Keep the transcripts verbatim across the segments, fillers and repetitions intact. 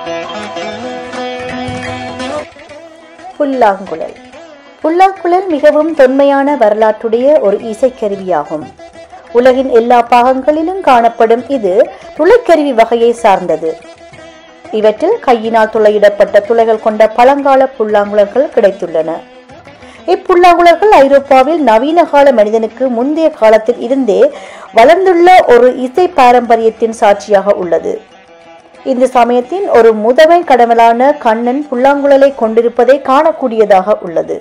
புல்லாங்குழல். புல்லாங்குழல் மிகவும் தொன்மையான வரலாற்றுடைய ஒரு இசைக்கருவியாகும். உலகின் எல்லா பாகங்களிலும் காணப்படும் இது துளைக்கருவி வகையை சார்ந்தது. இவற்றில் கையினால் துளையிடப்பட்ட துளைகள் கொண்ட பழங்கால புல்லாங்குழல்கள் கிடைத்துள்ளன. இப்புல்லாங்குழல்கள் ஐரோப்பாவில் நவீன கால மனிதனுக்கு முந்தைய காலத்தில் இருந்தே வளர்ந்துள்ள ஒரு இசை பாரம்பரியத்தின் சாட்சியாக உள்ளது. இந்த சமயத்தின் ஒரு முதன்மை கடவுளான கண்ணன் புல்லாங்குழலை கொண்டிருப்பதை காணக்கூடியதாக உள்ளது.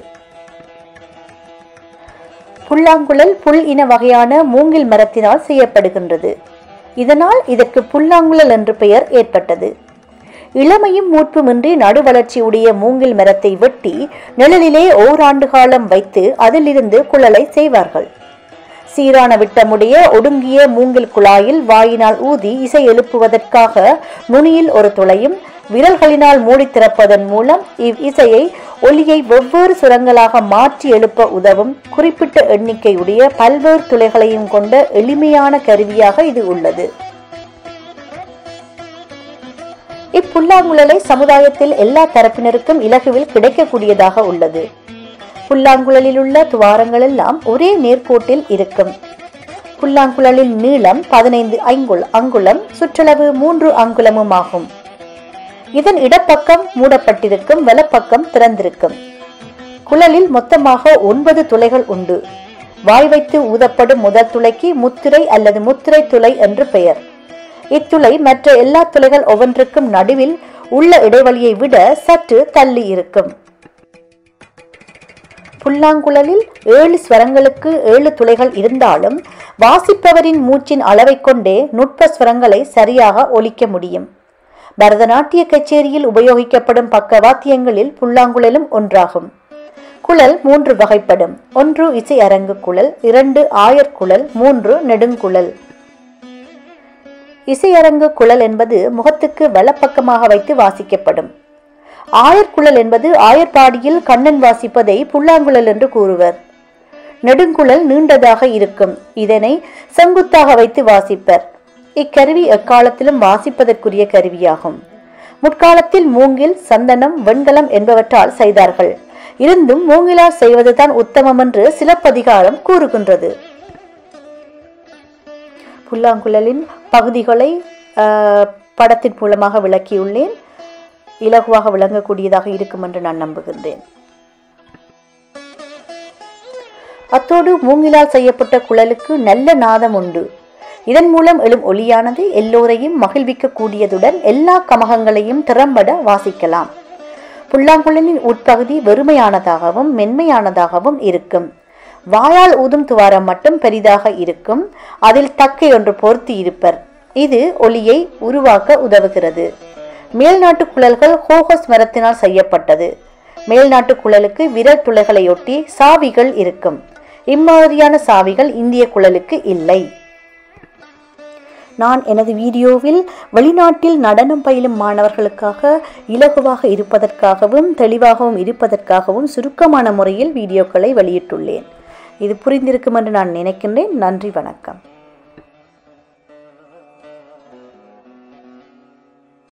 புல்லாங்குழல் புல் இன வகையான மூங்கில் மரத்தினால் செய்யப்படுகின்றது. இதனால் இதற்கு புல்லாங்குழல் என்று பெயர் ஏற்பட்டது. இளமையும் மூர்ப்புமின்றி நடு வளர்ச்சி உடைய மூங்கில் மரத்தை வெட்டி நிழலிலே ஓராண்டு காலம் வைத்து அதிலிருந்து குழலை செய்வார்கள். சீரான விட்டமுடைய ஒடுங்கிய மூங்கில் குழாயில் வாயினால் ஊதி இசை எழுப்புவதற்காக நுனியில் ஒரு துளையும் விரல்களினால் மூடி திறப்பதன் மூலம் இவ் இசையை ஒலியை வெவ்வேறு சுரங்களாக மாற்றி எழுப்ப உதவும் குறிப்பிட்ட எண்ணிக்கையுடைய பல்வேறு துளைகளையும் கொண்ட எளிமையான கருவியாக இது உள்ளது. இப்புல்லாங்குழலை சமுதாயத்தில் எல்லா தரப்பினருக்கும் இலகுவில் கிடைக்கக்கூடியதாக உள்ளது. புல்லாங்குழலில் உள்ள துவாரங்கள் எல்லாம் ஒரே நேர்கோட்டில் இருக்கும். புல்லாங்குழலின் நீளம் பதினைந்து ஐங்குள் அங்குலம், சுற்றளவு மூன்று அங்குலமும் ஆகும். இதன் இடப்பக்கம் மூடப்பட்டிருக்கும், வலப்பக்கம் திறந்திருக்கும். குழலில் மொத்தமாக ஒன்பது துளைகள் உண்டு. வாய் வைத்து ஊதப்படும் முதல் துளைக்கு முத்திரை அல்லது முத்திரை துளை என்று பெயர். இத்துளை மற்ற எல்லா துளைகள் ஒவ்வொன்றுக்கும் நடுவில் உள்ள இடைவெளியை விட சற்று தள்ளி இருக்கும். புல்லாங்குழலில் ஏழு ஸ்வரங்களுக்கு ஏழு துளைகள் இருந்தாலும் வாசிப்பவரின் மூச்சின் அளவை கொண்டே நுட்ப ஸ்வரங்களை சரியாக ஒலிக்க முடியும். பரதநாட்டிய கச்சேரியில் உபயோகிக்கப்படும் பக்கவாத்தியங்களில் புல்லாங்குழலும் ஒன்றாகும். குழல் மூன்று வகைப்படும். ஒன்று இசை அரங்கு குழல், இரண்டு ஆயர்குழல், மூன்று நெடுங்குழல். இசையரங்கு குழல் என்பது முகத்துக்கு வலப்பக்கமாக வைத்து வாசிக்கப்படும். ஆயர்குழல் என்பது ஆயர்பாடியில் கண்ணன் வாசிப்பதை புல்லாங்குழல் என்று கூறுவர். நெடுங்குழல் நீண்டதாக இருக்கும். இதனை செங்குத்தாக வைத்து வாசிப்பர். இக்கருவி எக்காலத்திலும் வாசிப்பதற்குரிய கருவியாகும். முற்காலத்தில் மூங்கில், சந்தனம், வெண்கலம் என்பவற்றால் செய்தார்கள். இருந்தும் மூங்கிலால் செய்வதுதான் உத்தமம் என்று சிலப்பதிகாரம் கூறுகின்றது. புல்லாங்குழலின் பகுதிகளை படத்தின் மூலமாக விளக்கியுள்ளேன். இலகுவாக விளங்கக்கூடியதாக இருக்கும் என்று நான் நம்புகின்றேன். அத்தோடு மூங்கிலால் செய்யப்பட்ட குழலுக்கு நல்ல நாதம் உண்டு. இதன் மூலம் எழும் ஒலியானது எல்லோரையும் மகிழ்விக்க கூடியதுடன் எல்லா கமகங்களையும் திறம்பட வாசிக்கலாம். புல்லாங்குழலின் உட்பகுதி வெறுமையானதாகவும் மென்மையானதாகவும் இருக்கும். வாயால் ஊதும் துவாரம் மட்டும் பெரிதாக இருக்கும். அதில் தக்கை ஒன்று பொருத்தி இருப்பர். இது ஒலியை உருவாக்க உதவுகிறது. மேல்நாட்டு குழல்கள் ஹோகஸ் மரத்தினால் செய்யப்பட்டது. மேல்நாட்டு குழலுக்கு விரல் துளைகளையொட்டி சாவிகள் இருக்கும். இம்மாதிரியான சாவிகள் இந்திய குழலுக்கு இல்லை. நான் எனது வீடியோவில் வெளிநாட்டில் நடனம் பயிலும் மாணவர்களுக்காக இலகுவாக இருப்பதற்காகவும் தெளிவாகவும் இருப்பதற்காகவும் சுருக்கமான முறையில் வீடியோக்களை வெளியிட்டுள்ளேன். இது புரிந்திருக்கும் என்று நான் நினைக்கின்றேன். நன்றி, வணக்கம்.